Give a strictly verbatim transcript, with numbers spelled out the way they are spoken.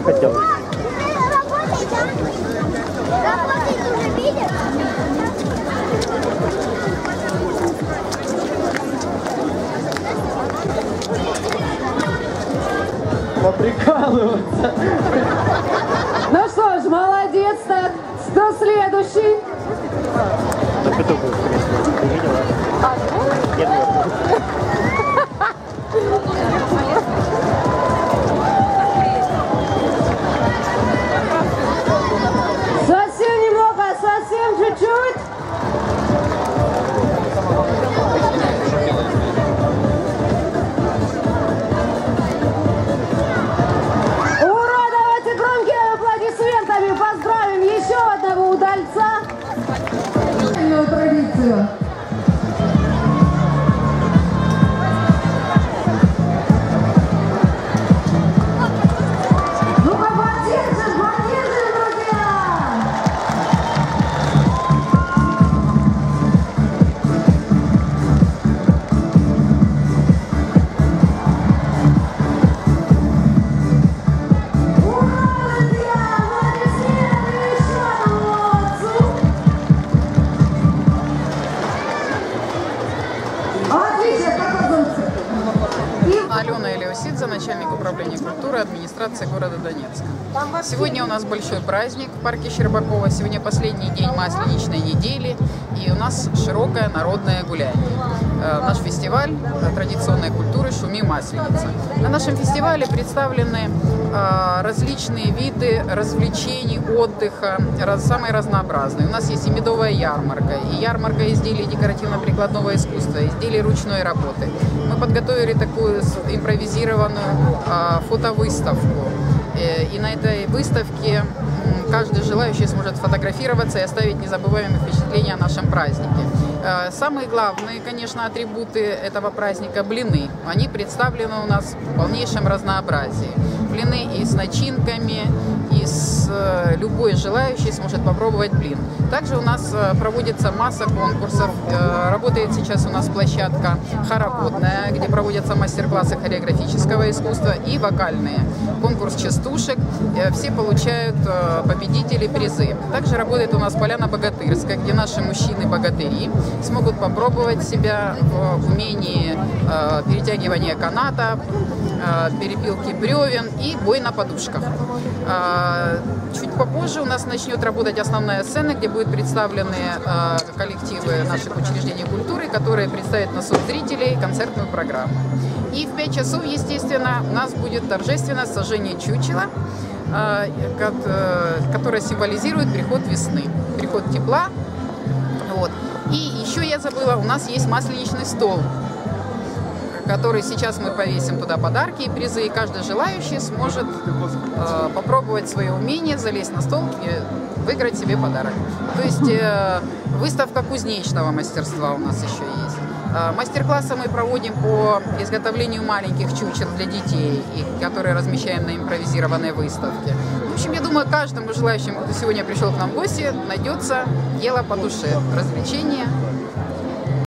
хотел. Работает уже, видишь? Поприкалываться. Ну что ж, молодец, так. Кто следующий? Так это будет, ты видела? Нет, нет. Совсем немного, совсем чуть-чуть. Ура! Давайте громкими аплодисментами поздравим еще одного удальца. Традицию. Ну-ка, поддержим, поддержим, друзья! Ура, друзья! Аплодисменты еще одному молодцу! Отлично, как он зовут? Алена Элеусидзе, начальник управления культуры администрации города Донецка. Сегодня у нас большой праздник в парке Щербакова. Сегодня последний день Масленичной недели, и у нас широкое народное гуляние. Наш фестиваль традиционной культуры «Шуми Масленица». На нашем фестивале представлены различные виды развлечений, отдыха, самые разнообразные. У нас есть и медовая ярмарка, и ярмарка изделий декоративно-прикладного искусства, изделий ручной работы. Мы подготовили такую импровизированную фотовыставку. И на этой выставке каждый желающий сможет фотографироваться и оставить незабываемые впечатления о нашем празднике. Самые главные, конечно, атрибуты этого праздника – блины. Они представлены у нас в полнейшем разнообразии. Блины и с начинками, и с любой желающий сможет попробовать блин. Также у нас проводится масса конкурсов. Работает сейчас у нас площадка хороводная, где проводятся мастер-классы хореографического искусства и вокальные. Конкурс частушек. Все получают победители призы. Также работает у нас поляна богатырская, где наши мужчины-богатыри смогут попробовать себя в умении перетягивания каната, перепилки бревен и бой на подушках. Чуть попозже у нас начнет работать основная сцена, где будут представлены коллективы наших учреждений культуры, которые представят на суд зрителей концертную программу. И в пять часов, естественно, у нас будет торжественное сожжение чучела, которое символизирует приход весны, приход тепла. Вот. И еще я забыла, у нас есть масленичный стол, который сейчас мы повесим туда подарки и призы, и каждый желающий сможет э, попробовать свое умение, залезть на стол и выиграть себе подарок. То есть э, выставка кузнечного мастерства у нас еще есть. Э, мастер-классы мы проводим по изготовлению маленьких чучел для детей, и, которые размещаем на импровизированной выставке. В общем, я думаю, каждому желающему, кто сегодня пришел к нам в гости, найдется дело по душе, развлечение.